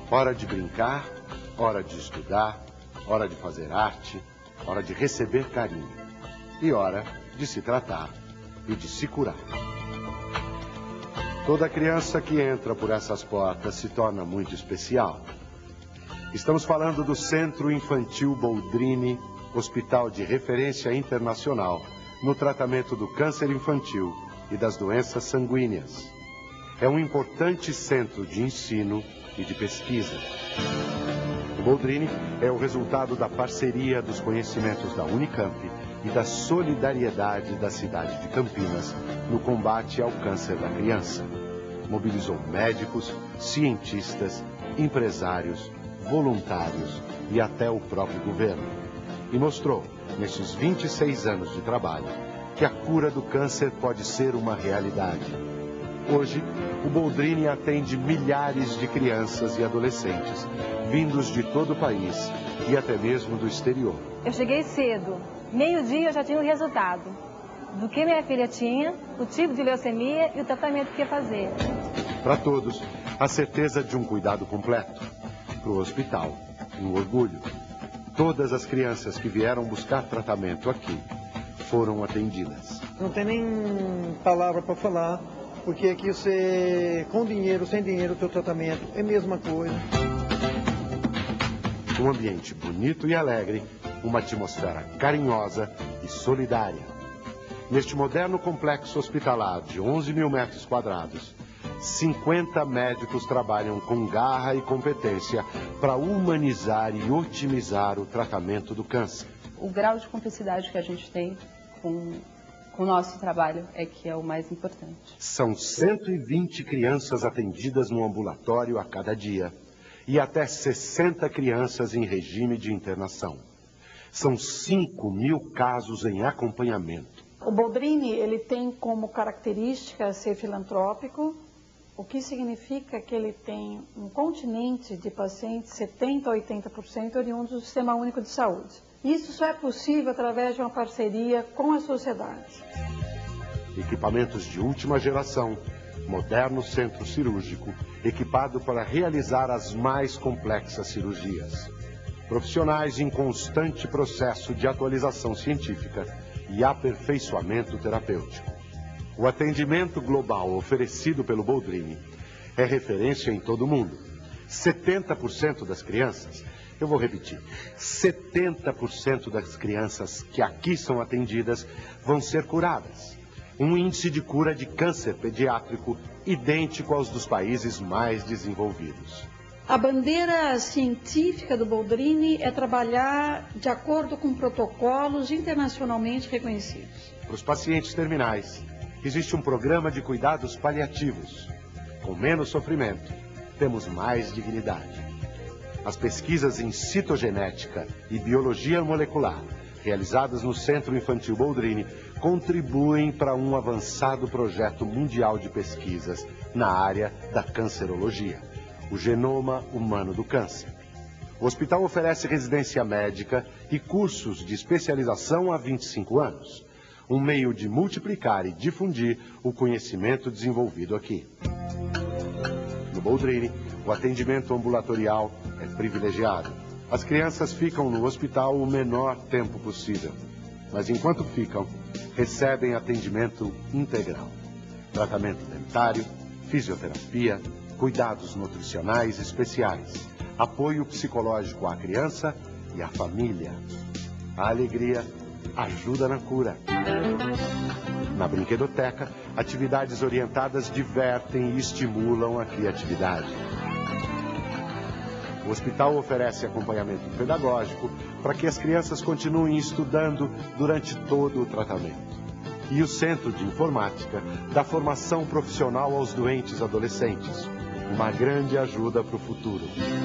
Hora de brincar, hora de estudar, hora de fazer arte, hora de receber carinho e hora de se tratar e de se curar. Toda criança que entra por essas portas se torna muito especial. Estamos falando do Centro Infantil Boldrini, hospital de referência internacional no tratamento do câncer infantil e das doenças sanguíneas. É um importante centro de ensino e de pesquisa. O Boldrini é o resultado da parceria dos conhecimentos da Unicamp e da solidariedade da cidade de Campinas no combate ao câncer da criança. Mobilizou médicos, cientistas, empresários, voluntários e até o próprio governo. E mostrou, nesses 26 anos de trabalho, que a cura do câncer pode ser uma realidade. Hoje, o Boldrini atende milhares de crianças e adolescentes, vindos de todo o país e até mesmo do exterior. Eu cheguei cedo, meio-dia eu já tinha o resultado do que minha filha tinha, o tipo de leucemia e o tratamento que ia fazer. Para todos, a certeza de um cuidado completo. Para o hospital, um orgulho. Todas as crianças que vieram buscar tratamento aqui foram atendidas. Não tem nem palavra para falar, porque aqui você, com dinheiro, sem dinheiro, o teu tratamento é a mesma coisa. Um ambiente bonito e alegre, uma atmosfera carinhosa e solidária. Neste moderno complexo hospitalar de 11 mil metros quadrados, 50 médicos trabalham com garra e competência para humanizar e otimizar o tratamento do câncer. O grau de cumplicidade que a gente tem com o nosso trabalho é que é o mais importante. São 120 crianças atendidas no ambulatório a cada dia e até 60 crianças em regime de internação. São 5 mil casos em acompanhamento. O Boldrini, ele tem como característica ser filantrópico, o que significa que ele tem um continente de pacientes, 70% a 80% oriundos do Sistema Único de Saúde. Isso só é possível através de uma parceria com a sociedade. Equipamentos de última geração, moderno centro cirúrgico, equipado para realizar as mais complexas cirurgias. Profissionais em constante processo de atualização científica e aperfeiçoamento terapêutico. O atendimento global oferecido pelo Boldrini é referência em todo o mundo. 70% das crianças, eu vou repetir, 70% das crianças que aqui são atendidas vão ser curadas. Um índice de cura de câncer pediátrico idêntico aos dos países mais desenvolvidos. A bandeira científica do Boldrini é trabalhar de acordo com protocolos internacionalmente reconhecidos. Para os pacientes terminais, existe um programa de cuidados paliativos. Com menos sofrimento, temos mais dignidade. As pesquisas em citogenética e biologia molecular, realizadas no Centro Infantil Boldrini, contribuem para um avançado projeto mundial de pesquisas na área da cancerologia, o genoma humano do câncer. O hospital oferece residência médica e cursos de especialização há 25 anos. Um meio de multiplicar e difundir o conhecimento desenvolvido aqui. No Boldrini, o atendimento ambulatorial é privilegiado. As crianças ficam no hospital o menor tempo possível, mas enquanto ficam, recebem atendimento integral. Tratamento dentário, fisioterapia, cuidados nutricionais especiais, apoio psicológico à criança e à família. A alegria ajuda na cura. Na brinquedoteca, atividades orientadas divertem e estimulam a criatividade. O hospital oferece acompanhamento pedagógico para que as crianças continuem estudando durante todo o tratamento. E o Centro de Informática dá formação profissional aos doentes adolescentes, uma grande ajuda para o futuro.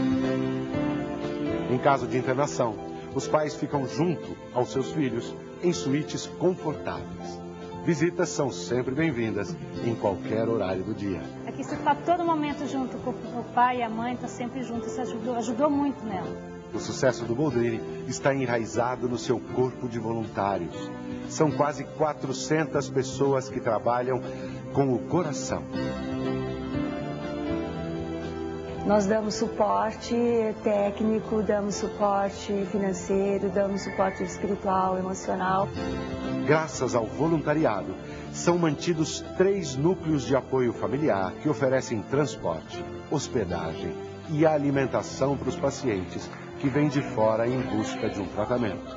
Em caso de internação, os pais ficam junto aos seus filhos em suítes confortáveis. Visitas são sempre bem-vindas em qualquer horário do dia. Aqui você está todo momento junto com o pai e a mãe, está sempre junto, isso ajudou muito nela. O sucesso do Boldrini está enraizado no seu corpo de voluntários. São quase 400 pessoas que trabalham com o coração. Nós damos suporte técnico, damos suporte financeiro, damos suporte espiritual, emocional. Graças ao voluntariado, são mantidos 3 núcleos de apoio familiar que oferecem transporte, hospedagem e alimentação para os pacientes que vêm de fora em busca de um tratamento.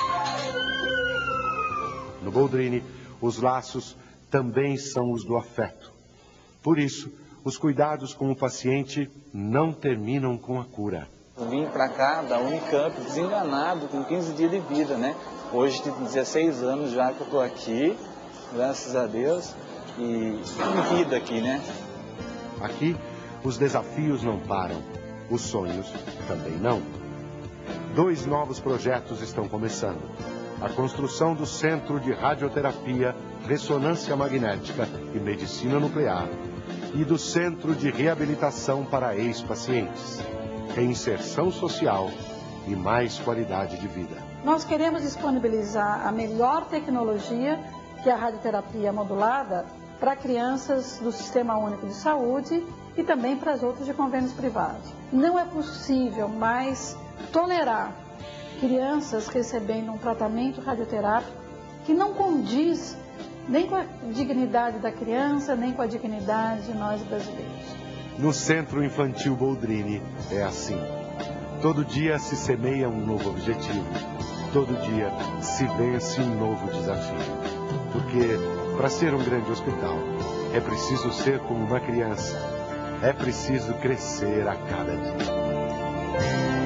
No Boldrini, os laços também são os do afeto. Por isso, os cuidados com o paciente não terminam com a cura. Eu vim para cá da Unicamp desenganado, com 15 dias de vida, né? Hoje tem 16 anos já que eu estou aqui, graças a Deus, e tem vida aqui, né? Aqui, os desafios não param, os sonhos também não. 2 novos projetos estão começando. A construção do Centro de Radioterapia, Ressonância Magnética e Medicina Nuclear e do Centro de Reabilitação para Ex-Pacientes, Reinserção Social e mais qualidade de vida. Nós queremos disponibilizar a melhor tecnologia, que é a radioterapia modulada, para crianças do Sistema Único de Saúde e também para as outras de convênios privados. Não é possível mais tolerar crianças recebendo um tratamento radioterápico que não condiz nem com a dignidade da criança, nem com a dignidade de nós brasileiros. No Centro Infantil Boldrini é assim. Todo dia se semeia um novo objetivo. Todo dia se vence um novo desafio. Porque, para ser um grande hospital, é preciso ser como uma criança. É preciso crescer a cada dia.